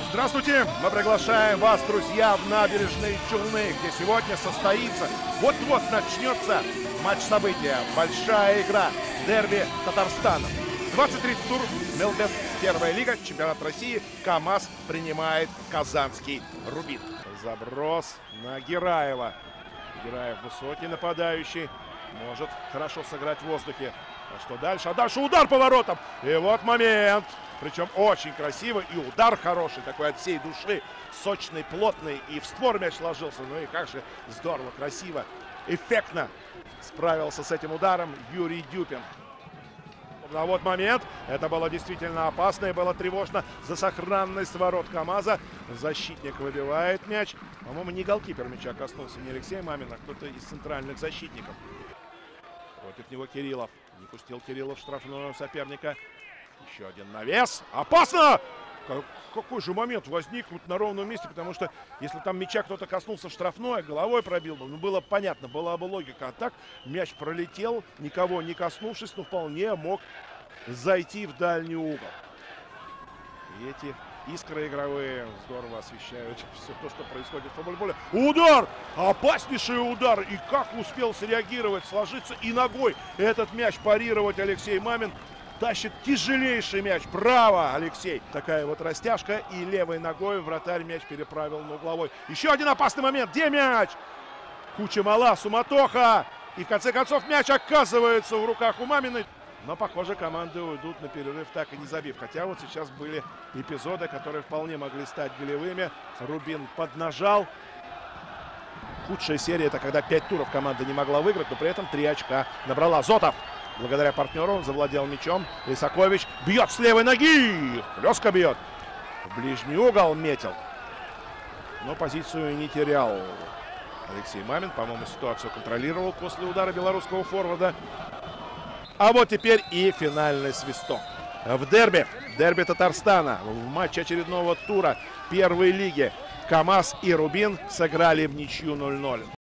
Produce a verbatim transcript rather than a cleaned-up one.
Здравствуйте! Мы приглашаем вас, друзья, в Набережные Челны, где сегодня состоится, вот-вот начнется матч события. Большая игра. Дерби Татарстана. двадцать третий тур. Мелбет. Первая лига. Чемпионат России. КамАЗ принимает казанский Рубин. Заброс на Гираева. Гираев высокий нападающий. Может хорошо сыграть в воздухе. А что дальше? А дальше удар поворотом. И вот момент. Причем очень красиво. И удар хороший. Такой от всей души. Сочный, плотный. И в створ мяч ложился. Ну и как же здорово, красиво, эффектно справился с этим ударом Юрий Дюпин. А вот момент. Это было действительно опасно и было тревожно за сохранность ворот КамАЗа. Защитник выбивает мяч. По-моему, не голкипер мяча коснулся, не Алексей Мамин, а кто-то из центральных защитников. Против него Кириллов. Не пустил Кириллов штрафную соперника. Еще один навес. Опасно! Какой же момент возник вот на ровном месте, потому что если там мяча кто-то коснулся в штрафной, головой пробил, ну было понятно, была бы логика. А так мяч пролетел, никого не коснувшись, но вполне мог зайти в дальний угол. И эти искры игровые здорово освещают все то, что происходит в футболе. Удар! Опаснейший удар! И как успел среагировать, сложиться и ногой этот мяч парировать Алексей Мамин. Тащит тяжелейший мяч. Браво, Алексей. Такая вот растяжка. И левой ногой вратарь мяч переправил на угловой. Еще один опасный момент. Где мяч? Куча мала, суматоха. И в конце концов мяч оказывается в руках у Маминой. Но, похоже, команды уйдут на перерыв, так и не забив. Хотя вот сейчас были эпизоды, которые вполне могли стать голевыми. Рубин поднажал. Худшая серия — это когда пять туров команда не могла выиграть, но при этом три очка набрала. Зотов. Благодаря партнеру он завладел мячом. Лисакович бьет с левой ноги. Хлестко бьет. В ближний угол метил. Но позицию не терял Алексей Мамин. По-моему, ситуацию контролировал после удара белорусского форварда. А вот теперь и финальный свисток. В дерби. Дерби Татарстана. В матче очередного тура первой лиги КамАЗ и Рубин сыграли в ничью ноль ноль.